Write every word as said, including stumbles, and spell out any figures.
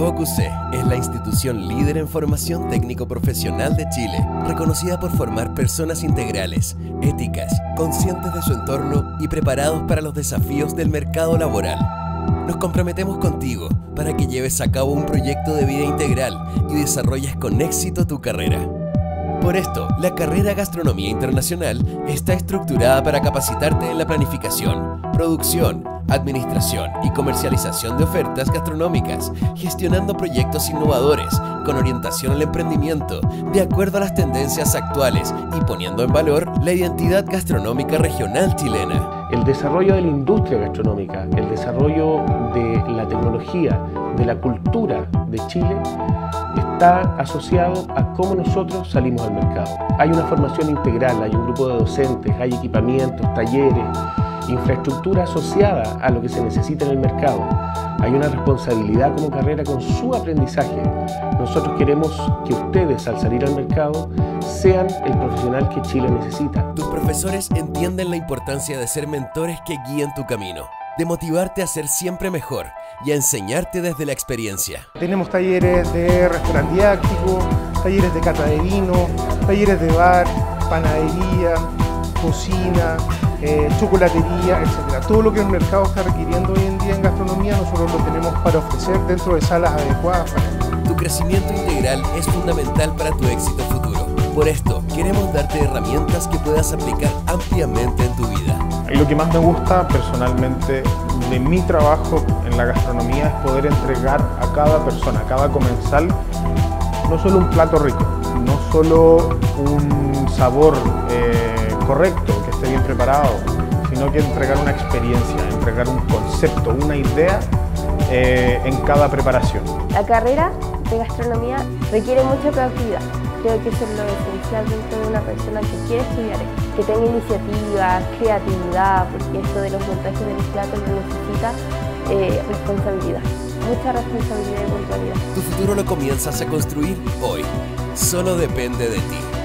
U O C U C es la institución líder en formación técnico-profesional de Chile, reconocida por formar personas integrales, éticas, conscientes de su entorno y preparados para los desafíos del mercado laboral. Nos comprometemos contigo para que lleves a cabo un proyecto de vida integral y desarrolles con éxito tu carrera. Por esto, la carrera Gastronomía Internacional está estructurada para capacitarte en la planificación, producción, administración y comercialización de ofertas gastronómicas, gestionando proyectos innovadores con orientación al emprendimiento, de acuerdo a las tendencias actuales y poniendo en valor la identidad gastronómica regional chilena. El desarrollo de la industria gastronómica, el desarrollo de la tecnología, de la cultura de Chile, está asociado a cómo nosotros salimos al mercado. Hay una formación integral, hay un grupo de docentes, hay equipamientos, talleres, infraestructura asociada a lo que se necesita en el mercado. Hay una responsabilidad como carrera con su aprendizaje. Nosotros queremos que ustedes, al salir al mercado, sean el profesional que Chile necesita. Tus profesores entienden la importancia de ser mentores que guíen tu camino, de motivarte a ser siempre mejor y a enseñarte desde la experiencia. Tenemos talleres de restaurante didáctico, talleres de cata de vino, talleres de bar, panadería, cocina, eh, chocolatería, etcétera. Todo lo que el mercado está requiriendo hoy en día en gastronomía, nosotros lo tenemos para ofrecer dentro de salas adecuadas para esto. Tu crecimiento integral es fundamental para tu éxito futuro. Por esto, queremos darte herramientas que puedas aplicar ampliamente en tu vida. Y lo que más me gusta personalmente de mi trabajo en la gastronomía es poder entregar a cada persona, a cada comensal, no solo un plato rico, no solo un sabor eh, correcto, que esté bien preparado, sino que entregar una experiencia, entregar un concepto, una idea eh, en cada preparación. La carrera de gastronomía requiere mucha creatividad. Creo que eso es lo esencial dentro de una persona que quiere estudiar esto. Que tenga iniciativa, creatividad, porque esto de los montajes de los platos lo necesita eh, responsabilidad. Mucha responsabilidad y puntualidad. Tu futuro lo comienzas a construir hoy. Solo depende de ti.